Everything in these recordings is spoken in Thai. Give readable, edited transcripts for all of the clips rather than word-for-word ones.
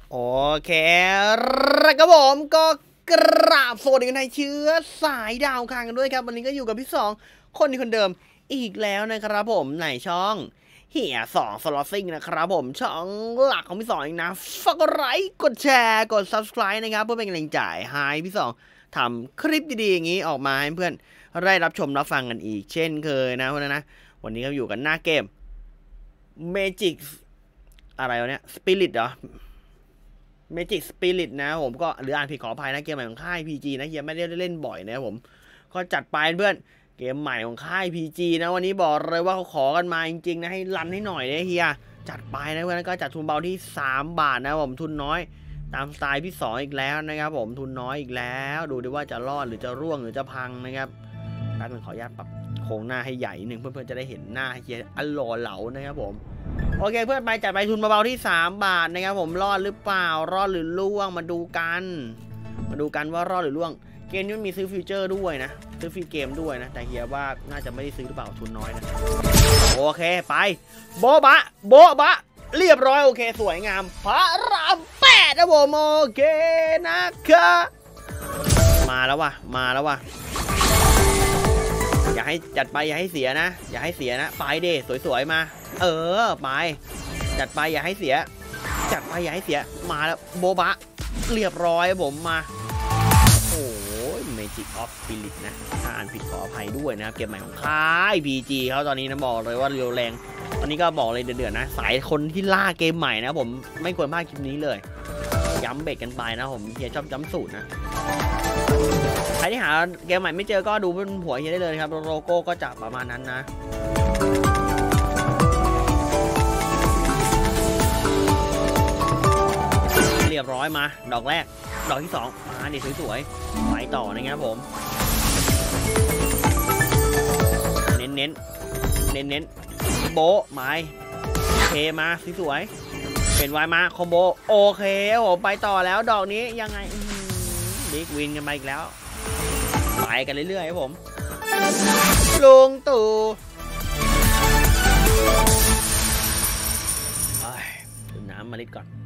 โอเคครับผมก็กราบสวัสดีกันในเชื้อสายดาวคางกันด้วยครับวันนี้ก็อยู่กับพี่สองคนเดิมอีกแล้วนะครับผมในช่องเฮียสองสล็อตซิ่งนะครับผมช่องหลักของพี่สองเองนะฝากกดไลค์กดแชร์กด subscribe นะครับเพื่อเป็นกำลังใจให้พี่สองทำคลิปดีๆอย่างนี้ออกมาให้เพื่อนได้รับชมรับฟังกันอีกเช่นเคยนะเพื่อนนะวันนี้ก็อยู่กันหน้าเกม Magic อะไรวะเนี่ย Spirit เหรอMagic Spirit นะผมก็หรืออ่านผิดขออภัยนะเกมใหม่ของค่าย PG นะเฮียไม่ได้เล่นบ่อยนะผมก็จัดไปเพื่อนเกมใหม่ของค่าย PG นะวันนี้บอกเลยว่าเขาขอกันมาจริงๆนะให้รันให้หน่อยนะเฮียจัดไปนะเพื่อนก็จัดทุนเบาที่3 บาทนะผมทุนน้อยตามสไตล์พี่2อีกแล้วนะครับผมทุนน้อยอีกแล้วดูดิว่าจะรอดหรือจะร่วงหรือจะพังนะครับแป๊บนึงขออนุญาตปรับโครงหน้าให้ใหญ่หนึ่งเพื่อนๆจะได้เห็นหน้าเฮียอร่อยเหลานะครับผมโอเคเพื่อนไปจัดไปทุนเบาๆที่3 บาทนะครับผมรอดหรือเปล่ารอดหรือล่วงมาดูกันว่ารอดหรือล่วงเกมนี้มันมีซื้อฟิวเจอร์ด้วยนะซื้อฟรีเกมด้วยนะแต่เฮียว่าน่าจะไม่ได้ซื้อหรือเปล่าทุนน้อยนะโอเคไปโบ๊ะบะเรียบร้อยโอเคสวยงามพระราม8นะผมโอเคนะครับมาแล้วว่ะอย่าให้จัดไปอย่าให้เสียนะไปเดสวยๆมาไปจัดไปอย่าให้เสียมาแล้วโบบะเรียบร้อยผมมาโอ้ย Magic of Spirit นะถ้าอ่านผิดขออภัยด้วยนะครับเกมใหม่ของค่าย PG เขาตอนนี้นะบอกเลยว่าเร็วแรงตอนนี้ก็บอกเลยเดือดๆนะสายคนที่ล่าเกมใหม่นะผมไม่ควรพลาดคลิปนี้เลยย้ำเบรกกันไปนะผมเฮียชอบย้ำสูตรนะใครที่หาเกมใหม่ไม่เจอก็ดูบนหัวเฮียได้เลยครับโลโก้ก็จะประมาณนั้นนะเรียบร้อยมาดอกแรกดอกที่2มาดิสวยๆไปต่อนะครับผมเน้นโบไม้เคมาสวยๆเป็นวายมาคอมโบโอเคผมไปต่อแล้วดอกนี้ยังไงบิ๊กวินกันไปอีกแล้วไปกันเรื่อยๆครับผมลุงตู่ดื่มน้ำมาลิดก่อน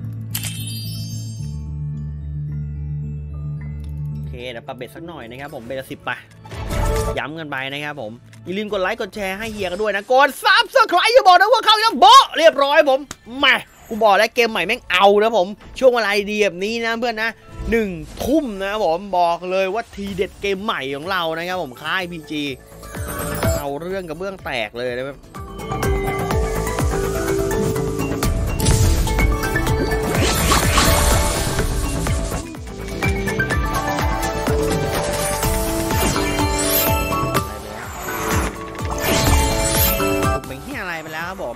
โอเคเดี๋ยวปรับเบ็ดสักหน่อยนะครับผมเบ็ดละ10ไปย้ำกันไปนะครับผมอย่าลืมกดไลค์กดแชร์ให้เฮียกันด้วยนะกดSubscribeอย่าบอกนะว่าเข้ายังโบเรียบร้อยผมมากูบอกแล้วเกมใหม่แม่งเอานะผมช่วงเวลาดีแบบนี้นะเพื่อนนะ1 ทุ่มนะผมบอกเลยว่าทีเด็ดเกมใหม่ของเรานะครับผมค่าย PG เอาเรื่องกับเบื้องแตกเลยนะครับเป็นที่อะไรไปแล้วครับผม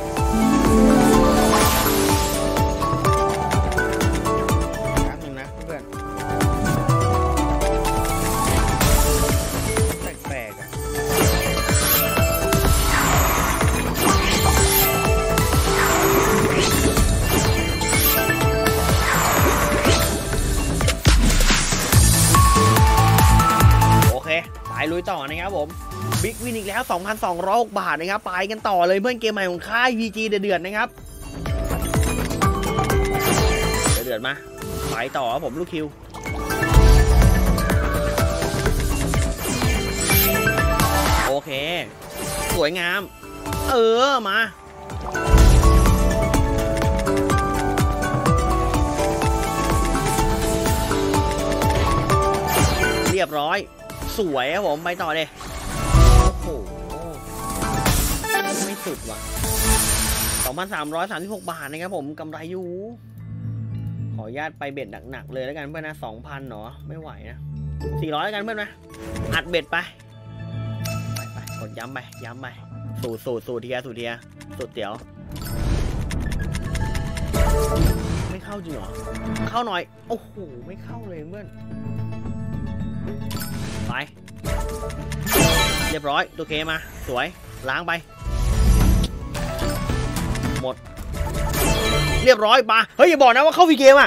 ลุยต่อนะครับผมบิ๊กวินอีกแล้ว 2,206 บาทนะครับไปกันต่อเลยเพื่อนเกมใหม่ของค่าย PG เดือดนะครับเดือดมาไปต่อครับผมลูกคิวโอเคสวยงามมาเรียบร้อยสวยครับผมไปต่อเลยโอ้โหไม่สุดว่ะ 2,336 บาทนะครับผมกำไรอยู่ขออนุญาตไปเบ็ดหนักๆเลยแล้วกันเพื่อนนะ 2,000 เนาะไม่ไหวนะ400แล้วกันเพื่อนนะอัดเบ็ดไปกดย้ำไปสูตรเทียสูตรเตี๋ยวไม่เข้าจริงเหรอเข้าหน่อยโอ้โหไม่เข้าเลยเพื่อนไปเรียบร้อยตัวเคมาสวยล้างไปหมดเรียบร้อยมาเฮ้ยอย่าบอกนะว่าเข้าวีเกมอ่ะ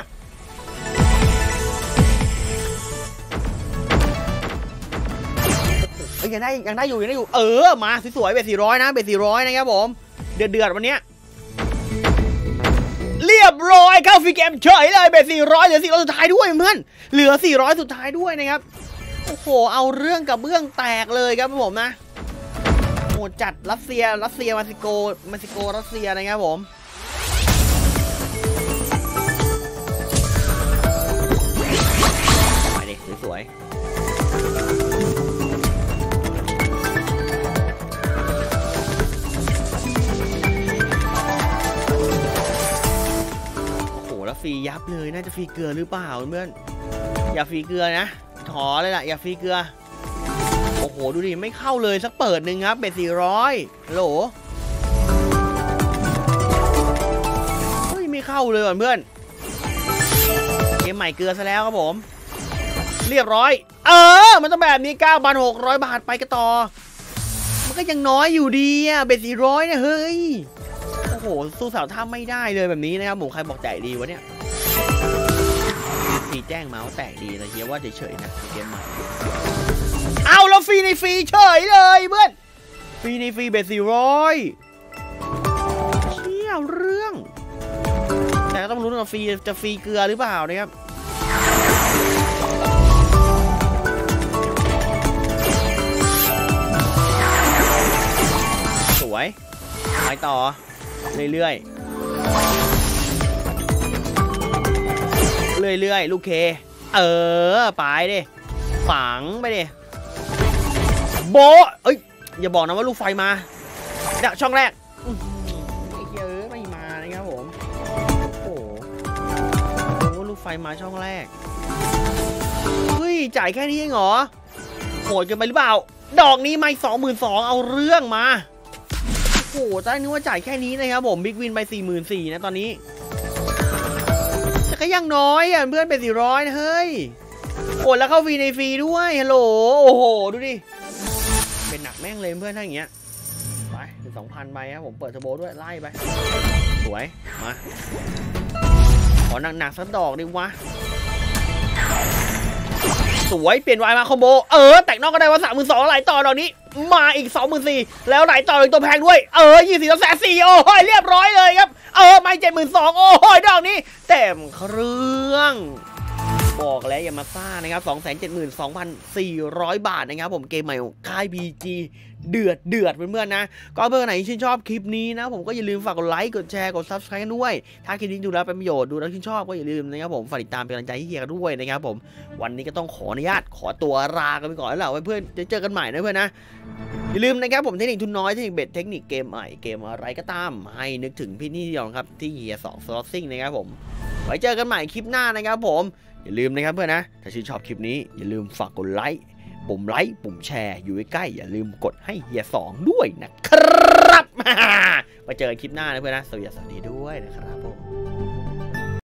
ยังได้อยู่มาสวยเบ็ด400นะเบ็ด400นะครับผมเดือดวันนี้เรีรียบร้อยเข้าฟรีเกมเฉยเลยเบส400เหลือ400สุดท้ายด้วยเพื่อนเหลือ400สุดท้ายด้วยนะครับโอ้โหเอาเรื่องกับเบื้องแตกเลยครับผมนะโหจัดรัสเซียเม็กซิโกรัสเซียนะครับผมไปดิสวยแล้วฟรียับเลยน่าจะฟรีเกลือหรือเปล่าเพื่อนอย่าฟรีเกลือนะถอเลยล่ะอย่าฟรีเกลือโอ้โหดูดิไม่เข้าเลยสักเปิดหนึ่งครับเบ็ด400โหลเฮ้ยไม่เข้าเลยเพื่อนเกมใหม่เกลือซะแล้วครับผมเรียบร้อยมันต้องแบบนี้ 9,600 บาทไปกันต่อมันก็ยังน้อยอยู่ดีอ่ะเบ็ด400เนี่ยเฮ้ยโอ้โหสู้สาวท่าไม่ได้เลยแบบนี้นะครับผมใครบอกใจดีวะเนี่ยฟีแจ้งมาว่าแตกดีแต่เฮียว่าเฉยๆนะเกมใหม่เอาแล้วฟรีในฟรีเฉยเลยเพื่อนฟรีในฟรีเบ็ด400เชี่ยวเรื่องแต่ต้องรู้ว่าฟรีจะฟรีเกลือหรือเปล่านะครับสวยไปต่อเรื่อยลูกเคไปดิฝังไปดิโบเอ้ยอย่าบอกนะว่าลูกไฟมาเนี่ยช่องแรกไอ้เหี้ยไม่มานะครับผมโอ้โหลูกไฟมาช่องแรกเฮ้ยจ่ายแค่นี้เองเหรอโหดเกินไปหรือเปล่าดอกนี้ไม่22,000เอาเรื่องมาโอ้โหตอนนึกว่าจ่ายแค่นี้นะครับผมบิ๊กวินไป44,000นะตอนนี้แต่ก็ยังน้อยอ่ะเพื่อนเป็น400นะเฮ้ยโอ้แล้วเข้าฟรีในฟรีด้วยฮัลโหลโอ้โหดูดิเป็นหนักแม่งเลยเพื่อนถ้าอย่างเงี้ยไปถึง 2,000 ไปครับผมเปิดเทอร์โบด้วยไล่ไปสวยมาขอหนักๆสักดอกดิวะสวยเปลี่ยนวายมาคอมโบแตกนอกก็ได้ว่า32,000ไหลต่อดอกนี้มาอีก 24,000แล้วไหลต่ออีกตัวแพงด้วย24,400โอ้ยเรียบร้อยเลยครับไม่72,000โอ้ยดอกนี้เต็มเครื่องบอกแล้วอย่ามาซ่านะครับ 272,400 บาทนะครับผมเกมใหม่ของค่าย PG เดือดเพื่อนๆนะก็เพื่อนไหนชื่นชอบคลิปนี้นะผมก็อย่าลืมฝากกดไลค์กดแชร์กด Subscribe กันด้วยถ้าคลิปนี้ดูแล้วเป็นประโยชน์ดูแล้วชื่นชอบก็อย่าลืมนะครับผมฝากติดตามเป็นกำลังใจให้เฮียกันด้วยนะครับผมวันนี้ก็ต้องขออนุญาตขอตัวลากันไปก่อนแล้วแหละเพื่อนจะเจอกันใหม่นะเพื่อนนะอย่าลืมนะครับผมเทคนิคทุนน้อยเทคนิคเบ็ดเทคนิคเกมใหม่เกมอะไรก็ตามให้นึกถึงพี่นี่เดียวครับที่เฮีย2 Slotting นะครับผมไว้เจอกันใหม่คลิปหน้านะครับผมอย่าลืมนะครับเพื่อนนะถ้าชื่นชอบคลิปนี้อย่าลืมฝากกดไลค์ปุ่มแชร์อยู่ใกล้ๆอย่าลืมกดให้เฮีย2ด้วยนะครับมาเจอกันคลิปหน้านะเพื่อนนะสวัสดีด้วยนะครับผม